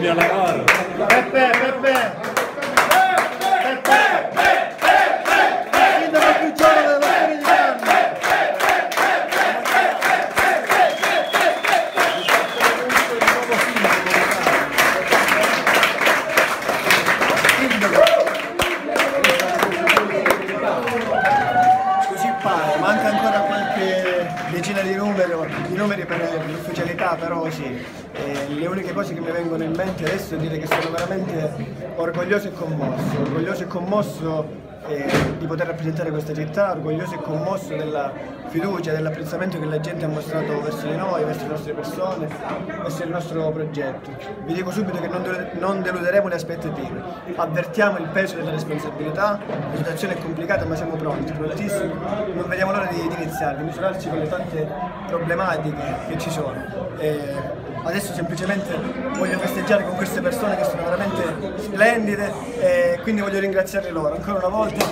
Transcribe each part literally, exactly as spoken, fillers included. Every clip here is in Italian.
a lavoro. Peppe, Peppe! Sindaco più giovane della storia di Cannes! Così pare, manca ancora qualche decina di numeri, di numeri per l'ufficialità, però sì. Eh, le uniche cose che mi vengono in mente adesso è dire che sono veramente orgoglioso e commosso, orgoglioso e commosso eh, di poter rappresentare questa città, orgoglioso e commosso della fiducia, dell'apprezzamento che la gente ha mostrato verso di noi, verso le nostre persone, verso il nostro progetto. Vi dico subito che non, non deluderemo le aspettative, avvertiamo il peso della responsabilità, la situazione è complicata ma siamo pronti, prontissimi, non vediamo l'ora di, di iniziare, di misurarci con le tante problematiche che ci sono. Eh, Adesso semplicemente voglio festeggiare con queste persone che sono veramente splendide e quindi voglio ringraziarli loro ancora una volta.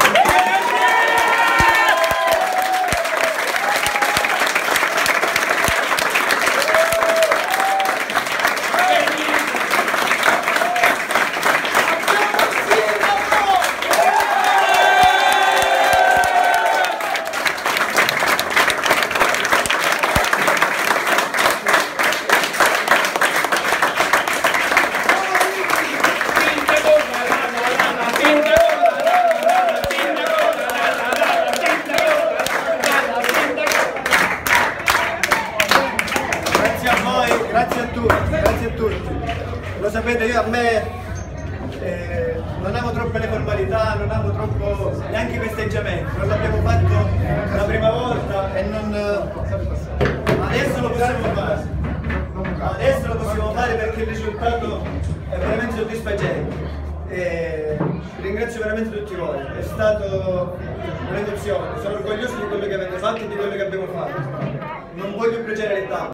Grazie a tutti, grazie a tutti. Lo sapete, io a me eh, non amo troppe le formalità, non amo troppo neanche i festeggiamenti, non l'abbiamo fatto la prima volta e non... adesso lo possiamo fare. Adesso lo possiamo fare perché il risultato è veramente soddisfacente. E ringrazio veramente tutti voi, è stato un'emozione, sono orgoglioso di quello che avete fatto e di quello che abbiamo fatto. Non voglio pregiare l'età.